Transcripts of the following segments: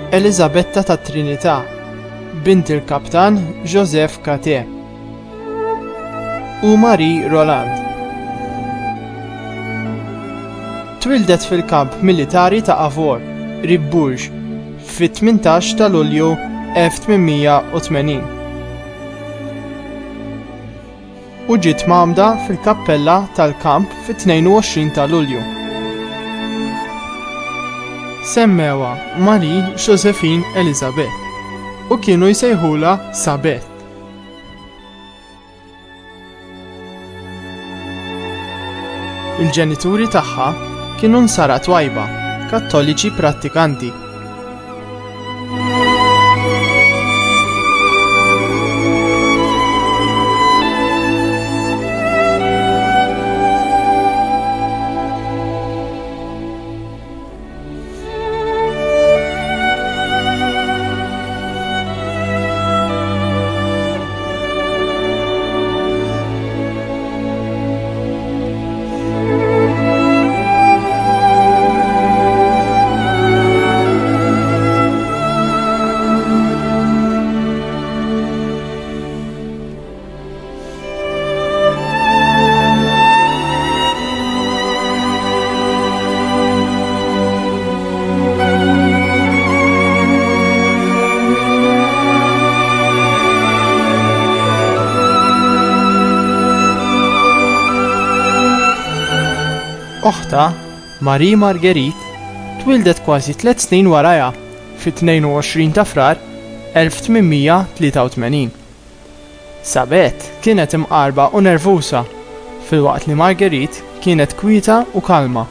Elisabetta ta' Trinità, bint il-kaptan Joseph Kate, u Marie Roland. Twildet fil-kamp militari ta' Avor, Ribburg, fit-18 ta' Lulju 1880. U ġiet magħmda fil-kappella tal-kamp fit-22 ta' Lulju. Semmewa Marie Josephine Elizabeth u kienu jsejħula Sabet. Il-ġenituri tagħha kienu nsara twajba, kattoliċi prattikanti. Oħta, Marie Marguerite, twildet kważi 3 snin warajha fit-22 ta' Frar 1883. Sabet kienet imqarba u nervusa, filwaqt li Marguerite kienet kwieta u kalma.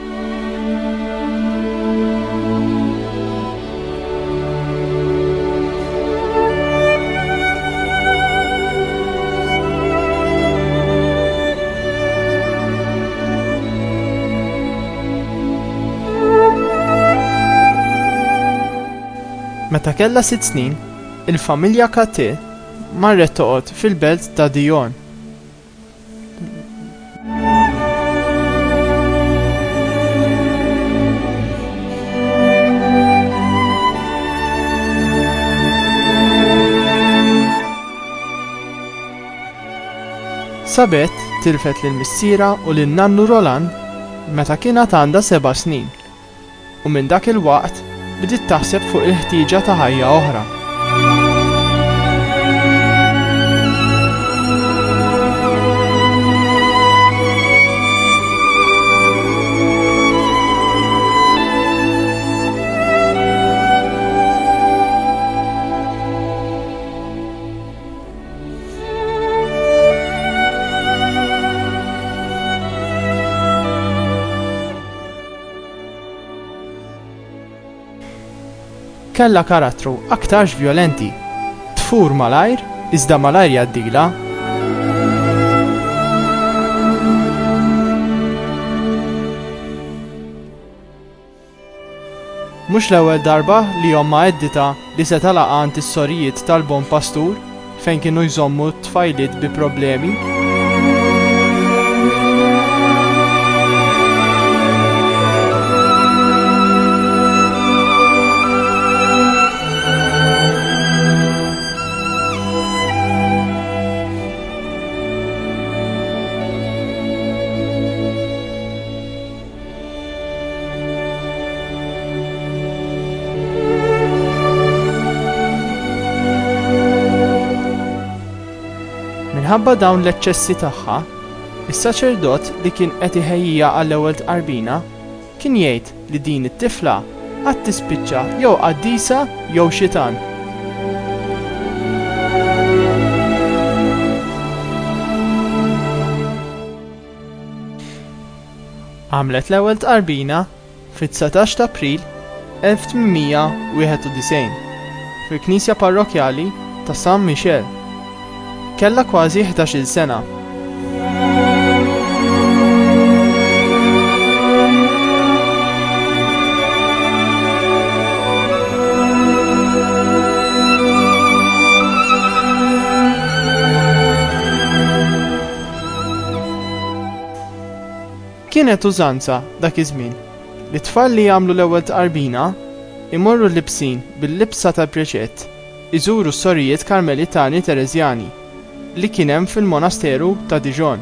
Meta kellha 6 snin, il-familja Kate marret toqgħod fil-belt ta' Dijon. Sabet tilfet lill-missiera u lin-nannu Roland meta kienet għandha 7 snin u minn dak il-waqt bdiet taħseb fuq il-ħtieġa ta' ħajja oħra. Kella karattru aktarx violenti, tfur malajr, iżda malajr jaddila. Mhux l-ewwel darba li omma għeddita li se tala' għand is-sorijiet tal-Bon Pastur fejn kienu jżommu tfajliet bi problemi. Minħabba dawn l-eċċessi tagħha, is-saċerdot li kien qed iħejjija għall-ewwel tqarbina kien jgħid li din it-tifla qatt tispiċċa jew qaddisa jew xitan. Għamlet l-ewwel tqarbina fit-19 ta' April 1891 fil-Knisja Parrokjali ta' San Michel. Kella kważi 11-il sena. Kienet użanza dak iż-żmien li tfal li jagħmlu l-ewwel tqarbina imorru libsin bil-libsa tal-preċett iżuru s-sorijiet Karmelitani Terezjani li kien hemm fil-monasteru ta' Dijon.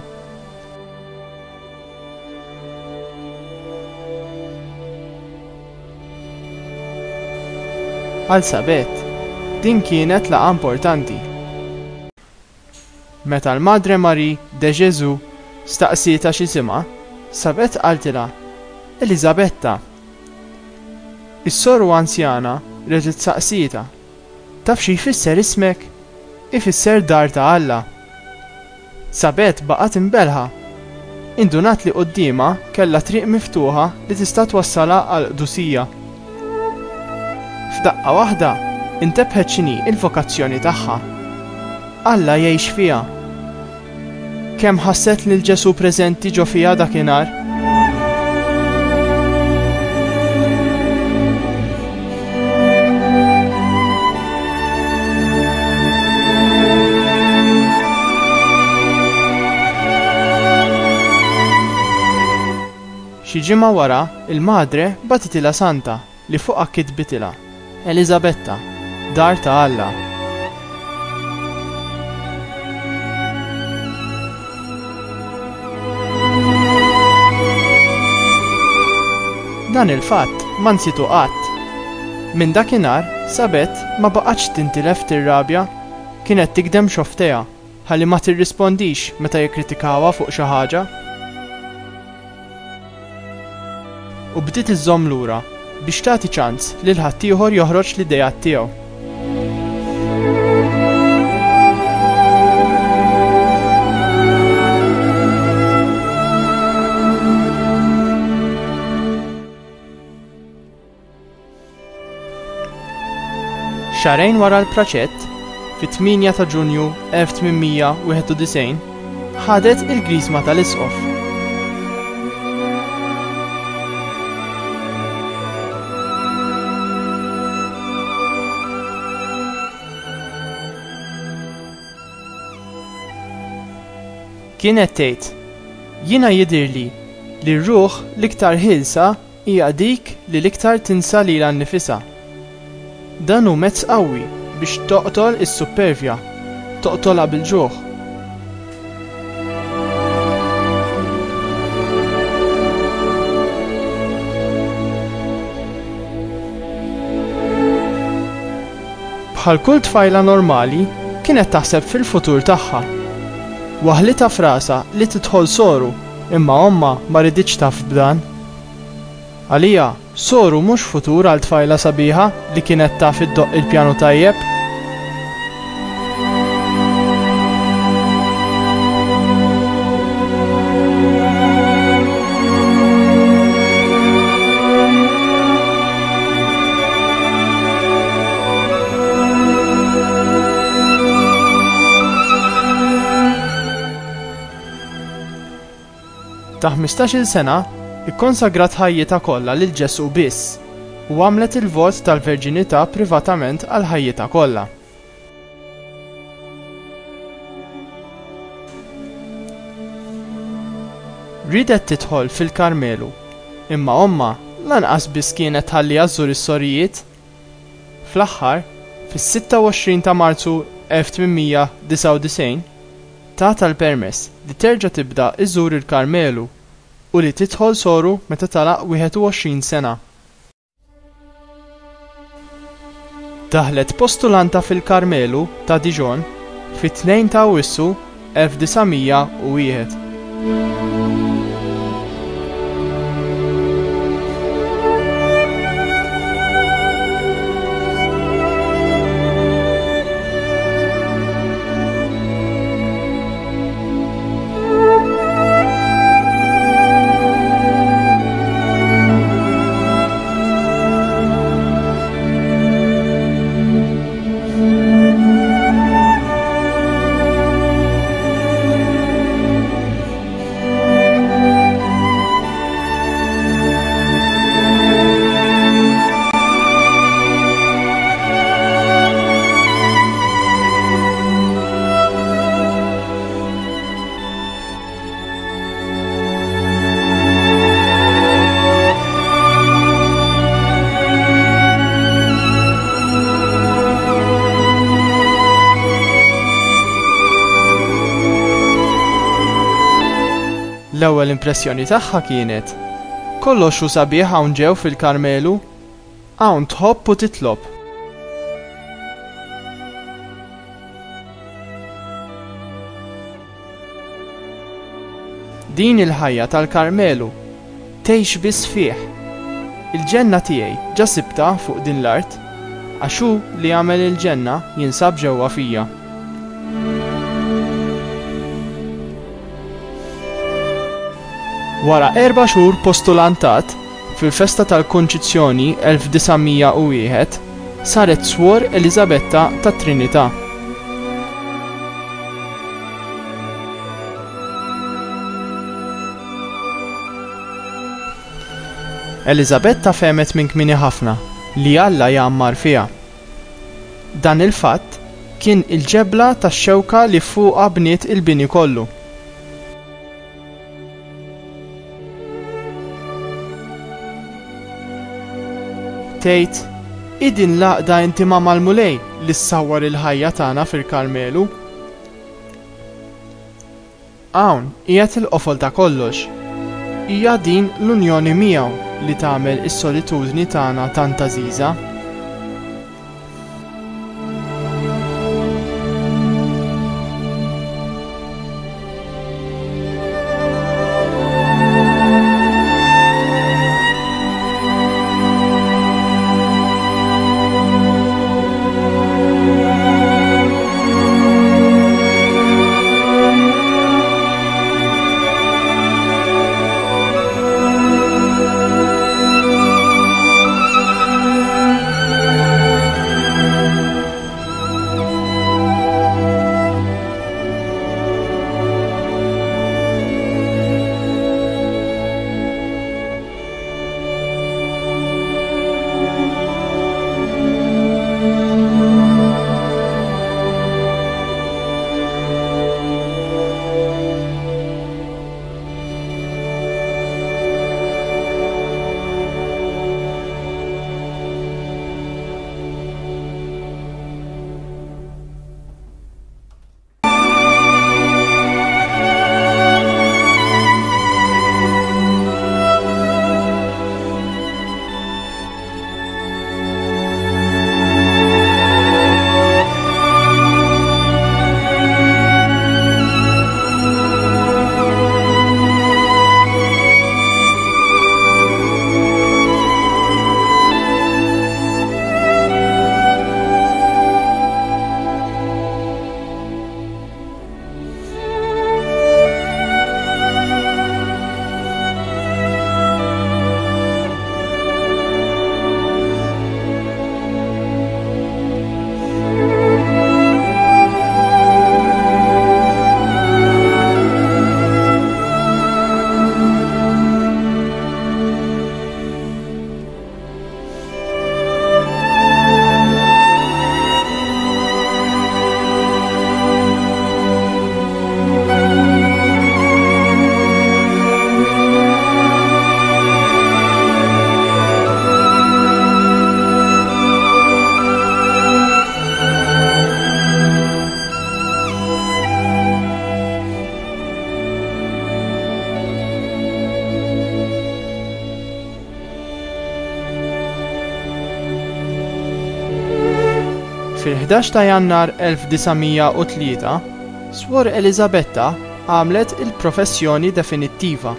Għal Sabet, din kienet laqgħa importanti. Meta l-Madre Marie de Jesù staqsieta x'isimha, Sabet qaltilha: Elisabetta. Is-soru anzjana reġgħet saqsieta: Taf xi jfisser ismek? Ifisser dar ta' Alla. Sabet baqgħet imbelħa. Indunat li qudiema kellha triq miftuħa li tista' twassalha għal qdusija. F'daqqa waħda intebħet x'inhi l-vokazzjoni tagħha. Alla jgħix fiha. Kemm ħasset li l-Ġesu preżenti ġo fiha dakinhar? Xi ġimgħa wara, il-madre batitilha santa li fuqha kitbitilha: Elisabetta, dar ta' Alla. Dan il-fatt ma nsitu qatt. Minn dakinhar Sabet ma baqgħetx tintilef tir-rabja, kienet tikdem xoftejha ħalli ma tirrispondix meta jikkritikawha fuq xi ħaġa. U bdiet iżżomm lura biex tagħti ċans lil ħaddieħor joħroġ l-idejat tiegħu. Xarejn wara l-praċett, fit-8 ta' Ġunju 1891, ħadet il-Griżma tal-Isqof. Kienet tgħid: Jiena jidhirli li r-ruħ l-iktar ħilsa hija dik li l-iktar tinsa lilha nnifisha. Dan hu mezz qawwi biex toqtol is-supervja, toqtolha bil-ġuħ. Bħal kull tfajla normali kienet taħseb fil-futur tagħha. Waħlitha f'rasha li tidħol soru, imma omma ma riditx taf b'dan. Għalija, soru mhux futur għal tfajla sabiħa li kienet taf iddoq il-pjanu tajjeb. Ta' 15-il sena ikkonsagrat ħajjita kollha lil Ġesu biss u għamlet il-vot tal-verġinità privatament għal ħajjita kollha. Ridet tidħol fil-Karmelu, imma omma lanqas biss kienet ħalli żżur is-sorijiet. Fl-aħħar, fis-26 ta' Marzu 1899, tagħta l-permess li terġa' tibda iżżur il-Karmelu u li tidħol soru meta talaq 21 sena. Daħlet postulanta fil-Karmelu ta' Dijon fit-2 ta' Awwissu 1901. L-ewwel impressjoni tagħha kienet: kollox hu sabiħ hawn ġew fil-Karmelu, hawn tħobb u titlob. Din il-ħajja tal-Karmelu tgħix biss fih. Il-ġenna tiegħi ġa sibta fuq din l-art, għax hu li jagħmel il-ġenna jinsab ġewwa fija. Wara 4 xhur postulantat, fil-festa tal-Konċizzjoni 1901 saret Suor Elisabetta ta' Trinità. Elisabetta femet minn kmieni ħafna li Alla jgħammar fiha. Dan il-fatt kien il-ġebla tax-xewka li fuqha bniet il-bini kollu. Tgħid: idin laqda inti ma' mal-mulej li ssawwar il-ħajja tagħna fil-Karmelu. Hawn qiegħed il-qofol ta' kollox. Hija din l-unjoni miegħu li tagħmel is-solitudni tagħna tant għażiża. Fil-11 ta' Jannar 1903, Suor Elisabetta għamlet il-professjoni definittiva.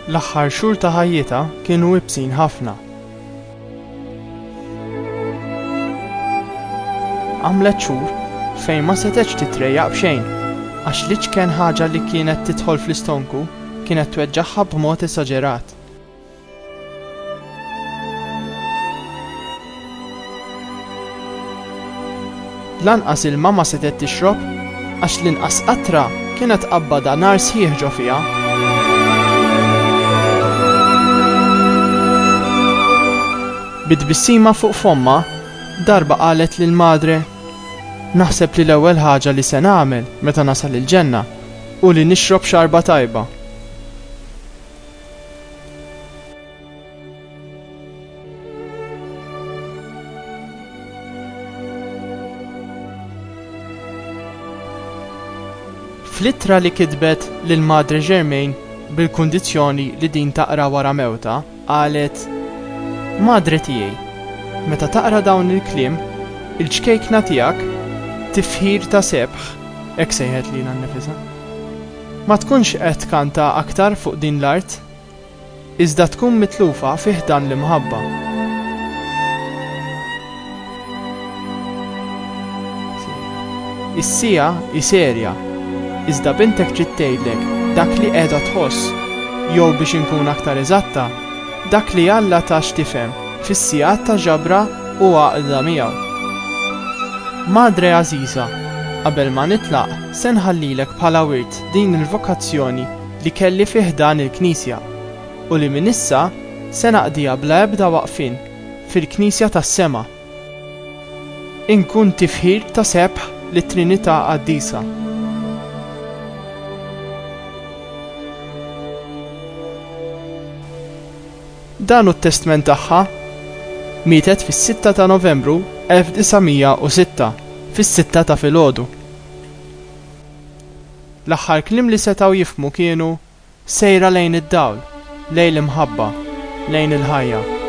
L-aħħar xhur ta' ħajjitha kienu wibsin ħafna. Għamlet xhur fejn ma setgħetx titrejjaq b'xejn għax l-iċken ħaġa li kienet tidħol fl-istonku kienet tweġġagħha b'mod esaġerat. Lanqas ilma ma setgħet tixrob għax l-inqas qatra kienet qabbada nar sħiħ ġo fiha. Bit-tbissima fuq fomma darba qalet lil madre: naħseb li l-ewwel ħaġa li se nagħmel meta nasal il-ġenna u li nixrob xarba tajba. Fl-ittra li kitbet lil madre Germain bil-kundizzjoni li din taqra wara mewta, qalet: Madre tiegħi, meta taqra dawn il-kliem, il-ċkejkna tiegħek tifħir ta' sebħ, hekk sejħet lilha nnifisha. Ma tkunx qed tkanta aktar fuq din l-art, iżda tkun mitlufa fih dan l-imħabba. Is-sija hi serja, iżda bintek trid tgħidlek dak li qiegħda tħoss, jew biex inkun aktar eżatta, dak li Alla tax tifhem fis-sigħat ta' ġabra u għaqda miegħu. Madre Aziza, qabel ma nitlaq se nħallilek bħala wirt din il-vokazzjoni li kelli fih dan il-Knisja u li minn issa se naqdiha bla ebda waqfien fil-Knisja tas-sema. Inkun tifħir ta' sebħ lit-Trinità Qaddisa. Dan hu t-testament tagħha. Mietet fis-6 ta' Novembru 1906 fis-6 ta' filgħodu. L-aħħar kliem li setgħu jifhmu kienu: sejra lejn id-dawl, lejn l-imħabba, lejn il-ħajja.